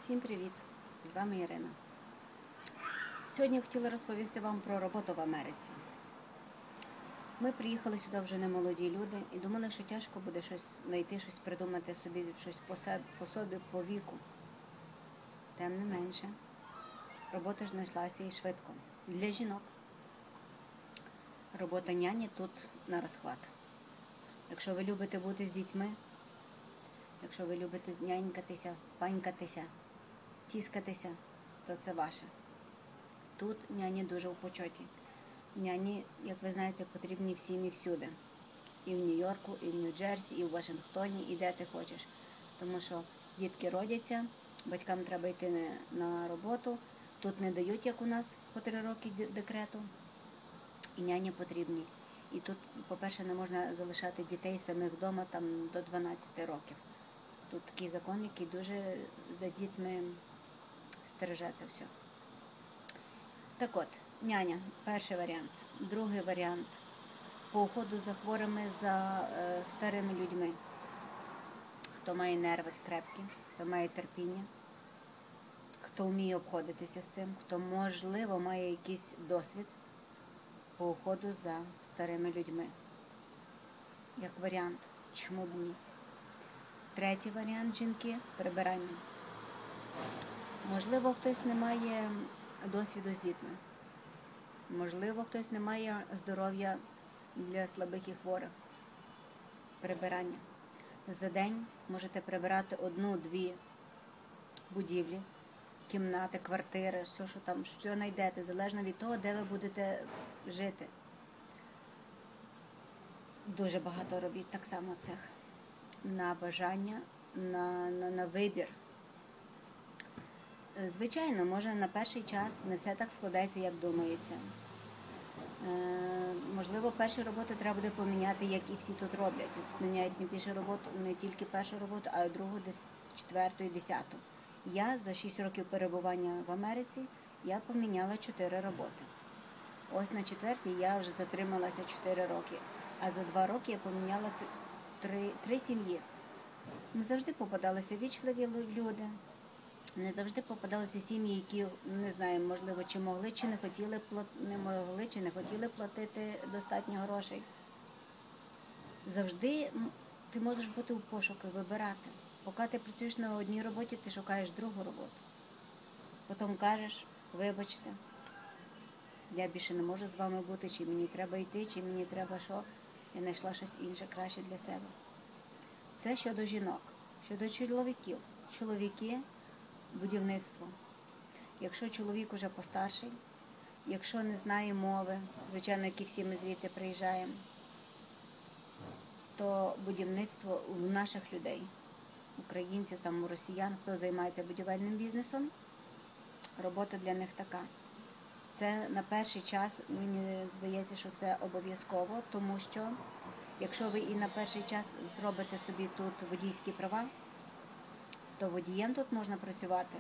Всім привіт! З вами Ірина. Сьогодні я хотіла розповісти вам про роботу в Америці. Ми приїхали сюди вже не молоді люди і думали, що тяжко буде щось знайти, щось придумати собі, щось по собі, по віку. Тим не менше, робота ж знайшлася і швидко. Для жінок. Робота няні тут на розхват. Якщо ви любите бути з дітьми, якщо ви любите нянькатися, панькатися, тіскатися, то це ваше. Тут няні дуже в почоті. Няні, як ви знаєте, потрібні всім і всюди. І в Нью-Йорку, і в Нью-Джерсі, і в Вашингтоні, і де ти хочеш. Тому що дітки родяться, батькам треба йти на роботу. Тут не дають, як у нас, по 3 роки декрету. І няні потрібні. І тут, по-перше, не можна залишати дітей самих вдома там, до 12 років. Тут такий закон, який дуже за дітьми стереже це все. Так от, няня, перший варіант. Другий варіант – по уходу за хворими, за старими людьми. Хто має нерви крепкі, хто має терпіння, хто вміє обходитися з цим, хто, можливо, має якийсь досвід по уходу за старими людьми. Як варіант, чому б ні? Третій варіант жінки – прибирання. Можливо, хтось не має досвіду з дітьми. Можливо, хтось не має здоров'я для слабих і хворих. Прибирання. За день можете прибирати 1-2 будівлі, кімнати, квартири, все, що там, що знайдете, залежно від того, де ви будете жити. Дуже багато робіт так само цих. На бажання, на вибір. Звичайно, може на перший час не все так складається, як думається. Можливо, перші роботи треба буде поміняти, як і всі тут роблять. Тут міняють не тільки першу роботу, а й другу, 4 і 10. Я за 6 років перебування в Америці, я поміняла 4 роботи. Ось на 4-й я вже затрималася 4 роки, а за 2 роки я поміняла 3 сім'ї. Не завжди попадалися вічливі люди. Не завжди попадалися сім'ї, які, не знаю, можливо, чи могли, чи не хотіли платити достатньо грошей. Завжди ти можеш бути у пошуку, вибирати. Поки ти працюєш на одній роботі, ти шукаєш другу роботу. Потім кажеш, вибачте, я більше не можу з вами бути, чи мені треба йти, чи мені треба що. Я знайшла щось інше, краще для себе. Це щодо жінок. Щодо чоловіків. Чоловіки – будівництво. Якщо чоловік уже постарший, якщо не знає мови, звичайно, як і всі ми звідти приїжджаємо, то будівництво у наших людей, українців, там, росіян, хто займається будівельним бізнесом, робота для них така. Це на перший час, мені здається, що це обов'язково, тому що якщо ви і на перший час зробите собі тут водійські права, то водієм тут можна працювати.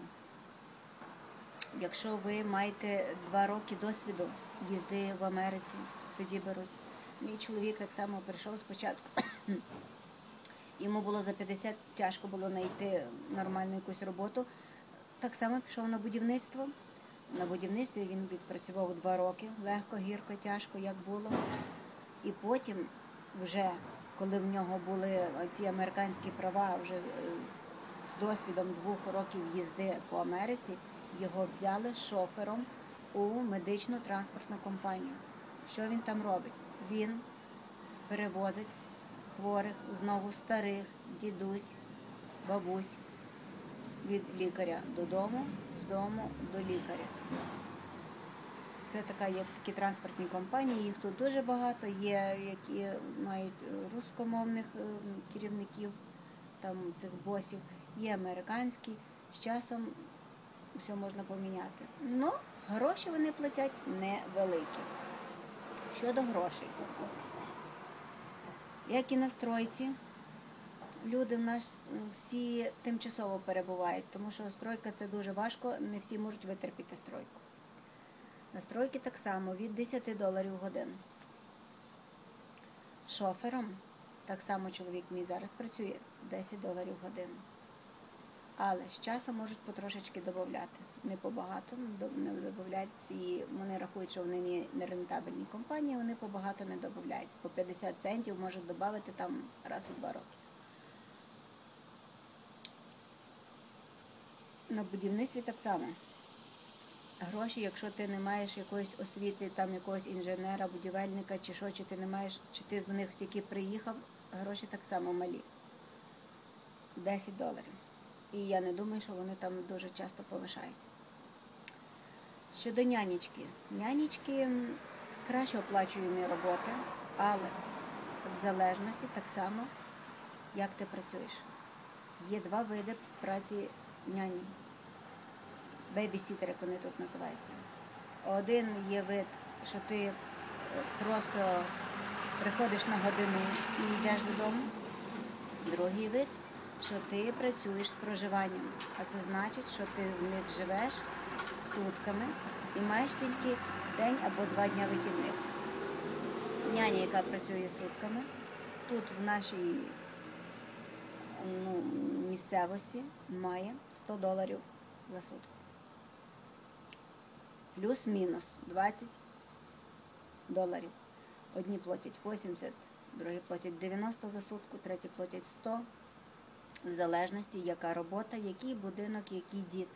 Якщо ви маєте 2 роки досвіду їзди в Америці, тоді беруть. Мій чоловік так само прийшов спочатку. Йому було за 50, тяжко було знайти нормальну якусь роботу. Так само пішов на будівництво. На будівництві він відпрацював 2 роки. Легко, гірко, тяжко, як було. І потім, вже, коли в нього були ці американські права, вже з досвідом 2 років їзди по Америці, його взяли шофером у медичну транспортну компанію. Що він там робить? Він перевозить хворих, знову старих, дідусь, бабусь від лікаря додому, з дому до лікаря. Це є такі транспортні компанії, їх тут дуже багато, є, які мають рускомовних керівників, там цих босів, є американські, з часом все можна поміняти. Ну, гроші вони платять невеликі. Щодо грошей. Як і на стройці, люди в нас всі тимчасово перебувають, тому що стройка – це дуже важко, не всі можуть витерпіти стройку. На стройки так само, від $10 в годину. Шофером, так само чоловік мій зараз працює, $10 в годину. Але з часом можуть потрошечки додати. Не побагато, не додають. І вони рахують, що вони не рентабельні компанії, вони побагато не додають. По 50 центів можуть додати там раз у 2 роки. На будівництві так само. Гроші, якщо ти не маєш якоїсь освіти, там якогось інженера, будівельника чи що, чи ти не маєш, чи ти в них тільки приїхав, гроші так само малі. $10. І я не думаю, що вони там дуже часто повишаються. Щодо нянечки. Нянечки краще оплачуємі роботи, але в залежності так само, як ти працюєш. Є 2 види праці няні. Бейбісітер, як вони тут називаються. Один є вид, що ти просто приходиш на годину і йдеш додому. Другий вид, що ти працюєш з проживанням. А це значить, що ти в них живеш сутками і маєш тільки день або 2 дні вихідних. Няня, яка працює сутками, тут в нашій місцевості має $100 за сутку. Плюс-мінус $20. Одні платять 80, другі платять 90 за сутку, треті платять 100. В залежності, яка робота, який будинок, які діти.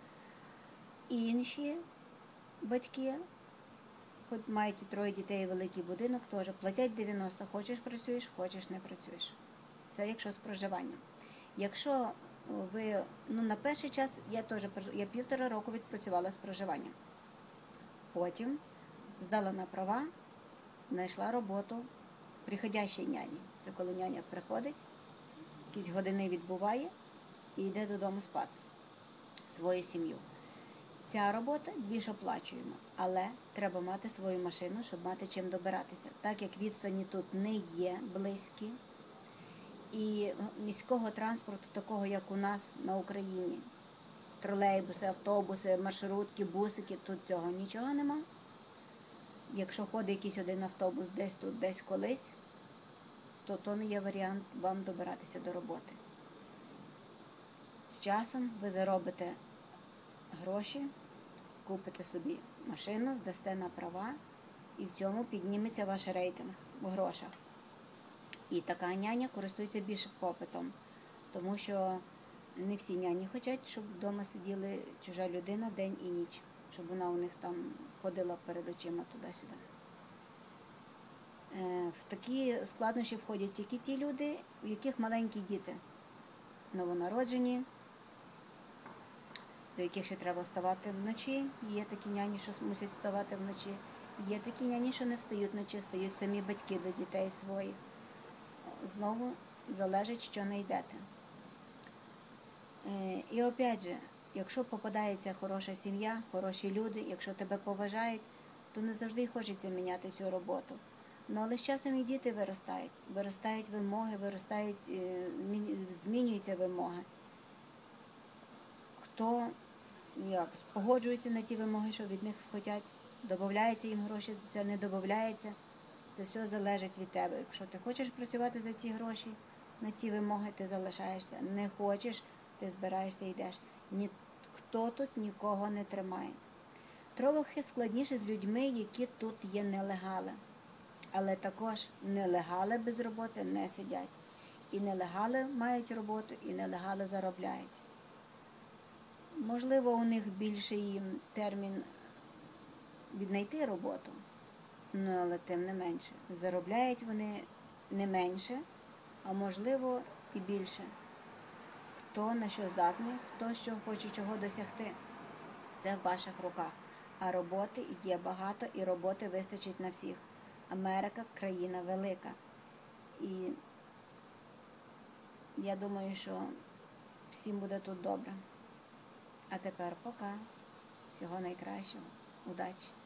Інші батьки, хоч мають і 3 дітей і великий будинок, теж платять 90. Хочеш працюєш, хочеш не працюєш. Це якщо з проживанням. Якщо ви, на перший час я 1,5 року відпрацювала з проживанням. Потім здала на права, знайшла роботу приходящій няні. Це коли няня приходить, якісь години відбуває і йде додому спати свою сім'ю. Ця робота більш оплачуємо, але треба мати свою машину, щоб мати чим добиратися. Так як відстані тут не є близькі, і міського транспорту, такого як у нас на Україні, тролейбуси, автобуси, маршрутки, бусики, тут цього нічого нема. Якщо ходить якийсь один автобус десь тут, десь колись, то не є варіант вам добиратися до роботи. З часом ви заробите гроші, купите собі машину, здасте на права, і в цьому підніметься ваш рейтинг в грошах. І така няня користується більше попитом, тому що не всі няні хочуть, щоб вдома сиділи чужа людина день і ніч, щоб вона у них там ходила перед очима туди-сюди. В такі складнощі входять тільки ті люди, у яких маленькі діти, новонароджені, до яких ще треба вставати вночі. Є такі няні, що мусять вставати вночі. Є такі няні, що не встають вночі, встають самі батьки до дітей своїх. Знову залежить, що не йдете. І опять же, якщо попадається хороша сім'я, хороші люди, якщо тебе поважають, то не завжди хочеться міняти цю роботу. Але з часом і діти виростають вимоги, змінюються вимоги. Хто погоджується на ті вимоги, що від них хочуть, додаються їм гроші за це, не додаються. Це все залежить від тебе. Якщо ти хочеш працювати за ті гроші, на ті вимоги ти залишаєшся. Не хочеш, ти збираєшся і йдеш. Ніхто тут нікого не тримає. Трохи складніше з людьми, які тут є нелегали. Але також нелегали без роботи не сидять. І нелегали мають роботу, і нелегали заробляють. Можливо, у них більший термін віднайти роботу, але тим не менше. Заробляють вони не менше, а можливо і більше. Хто на що здатний, хто що хоче чого досягти. Все в ваших руках. А роботи є багато, і роботи вистачить на всіх. Америка – країна велика. І я думаю, що всім буде тут добре. А тепер пока. Всього найкращого. Удачі!